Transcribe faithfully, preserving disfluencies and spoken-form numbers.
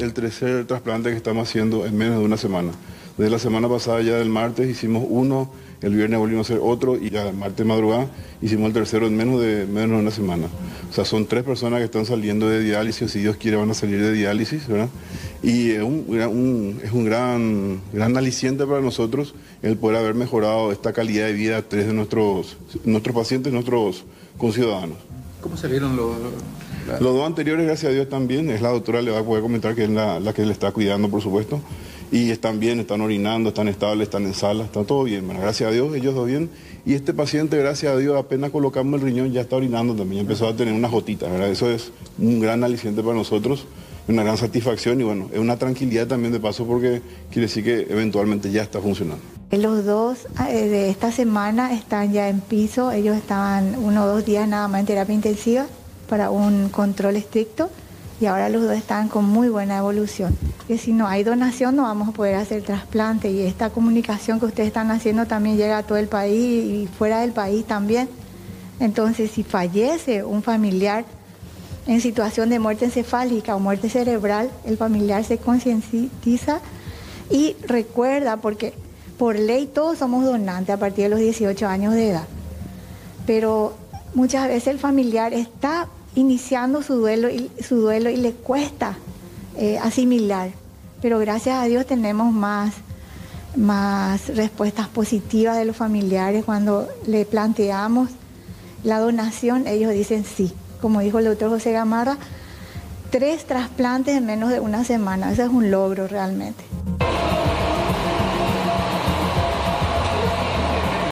el tercer trasplante que estamos haciendo en menos de una semana. Desde la semana pasada, ya del martes, hicimos uno, el viernes volvimos a hacer otro y ya el martes madrugada hicimos el tercero en menos de, menos de una semana. O sea, son tres personas que están saliendo de diálisis, si Dios quiere van a salir de diálisis, ¿verdad? Y es un, un, es un gran, gran aliciente para nosotros el poder haber mejorado esta calidad de vida a tres de nuestros, nuestros pacientes, nuestros conciudadanos. ¿Cómo salieron los...? La... Los dos anteriores, gracias a Dios, también. Es la doctora, le va a poder comentar que es la, la que le está cuidando, por supuesto. Y están bien, están orinando, están estables, están en sala, está todo bien. Bueno, gracias a Dios, ellos dos bien. Y este paciente, gracias a Dios, apenas colocamos el riñón, ya está orinando también, empezó a tener unas gotitas, ¿verdad? Eso es un gran aliciente para nosotros, una gran satisfacción y bueno, es una tranquilidad también de paso porque quiere decir que eventualmente ya está funcionando. Los dos eh, de esta semana están ya en piso, ellos estaban uno o dos días nada más en terapia intensiva para un control estricto y ahora los dos están con muy buena evolución. Que si no hay donación no vamos a poder hacer trasplante y esta comunicación que ustedes están haciendo también llega a todo el país y fuera del país también. Entonces si fallece un familiar en situación de muerte encefálica o muerte cerebral, el familiar se concientiza y recuerda, porque por ley todos somos donantes a partir de los dieciocho años de edad, pero muchas veces el familiar está iniciando su duelo y, su duelo y le cuesta eh, asimilar, pero gracias a Dios tenemos más, más respuestas positivas de los familiares cuando le planteamos la donación, ellos dicen sí. Como dijo el doctor José Gamarra, tres trasplantes en menos de una semana, ese es un logro realmente.